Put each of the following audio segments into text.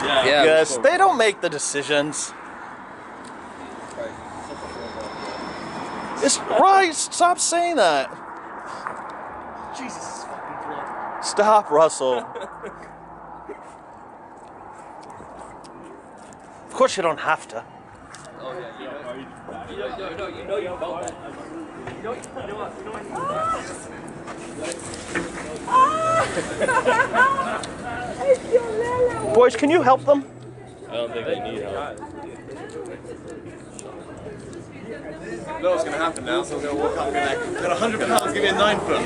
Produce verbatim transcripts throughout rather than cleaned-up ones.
Yeah. Yeah. Yes, they don't make the decisions. It's right. Stop saying that. Jesus fucking blood. Stop, Russell. Of course, you don't have to. Oh yeah, you know, you know, you know, you know, you felt that. You know, you know what? You know what? Boys, can you help them? I don't think they need help. I know what's going to happen now, so I'm going to walk up and be like, I've got a hundred pounds, give me a nine foot.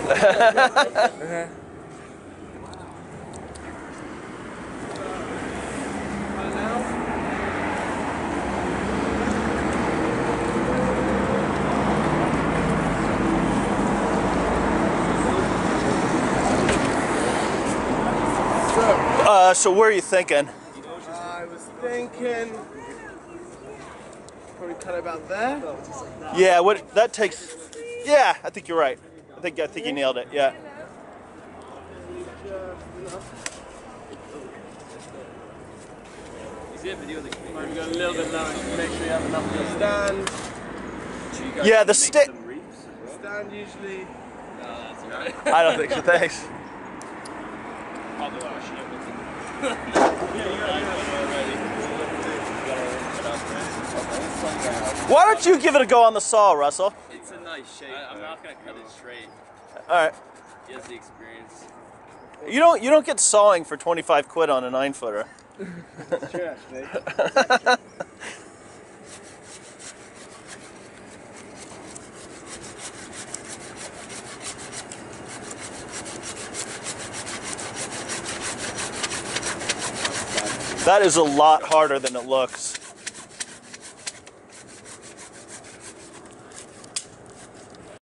Uh, so where are you thinking? I was thinking, probably cut about there. Yeah, what that takes. Yeah, I think you're right. I think I think you nailed it. Yeah. Maybe go a little bit lower to make sure you have enough to stand. Yeah, the stick. Stand usually. I don't think so. Thanks. Why don't you give it a go on the saw, Russell? It's a nice shape. I, I'm not gonna cut it straight. All right. He has the experience. You don't. You don't get sawing for twenty-five quid on a nine footer. That's true, actually. That is a lot harder than it looks.